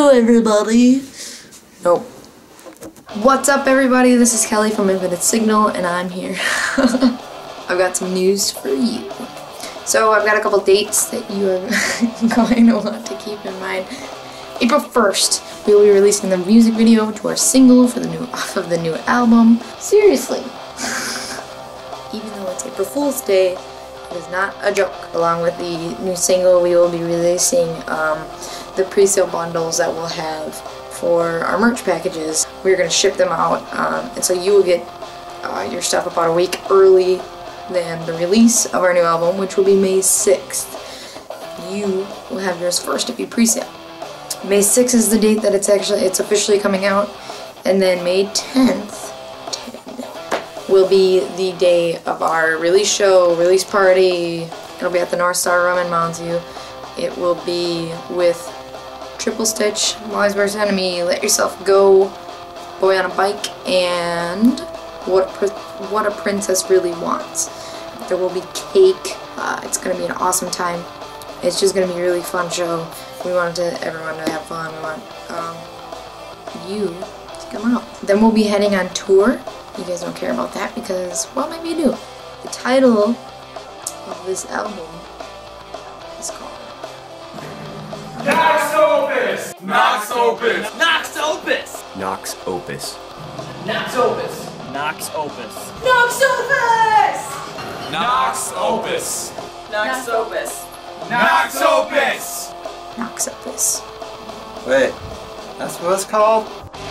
Hello everybody. Nope. What's up everybody? This is Kelly from Infinite Signal and I'm here. I've got some news for you. So I've got a couple dates that you are going to want to keep in mind. April 1st, we will be releasing the music video to our single for the new album. Seriously. Even though it's April Fool's Day, it is not a joke. Along with the new single, we will be releasing the pre-sale bundles that we'll have for our merch packages. We're going to ship them out, and so you will get your stuff about a week early than the release of our new album, which will be May 6th. You will have yours first if you pre-sale. May 6th is the date that it's officially coming out, and then May 10th will be the day of our release show, release party. It'll be at the North Star Room in Mounds View. It will be with Triple Stitch, Molly's Worst Enemy, Let Yourself Go, Boy on a Bike, and What a Princess Really Wants. There will be cake. It's going to be an awesome time. It's just going to be a really fun show. We want everyone to have fun. We want you to come out. Then we'll be heading on tour. You guys don't care about that because, well, maybe you do. The title of this album is called Nox Opus! Nox Opus! Nox Opus! Nox Opus. Nox Opus! Nox Opus! Nox Opus! Nox Opus! Nox Opus! Nox Opus! Nox Opus. Wait, that's what it's called?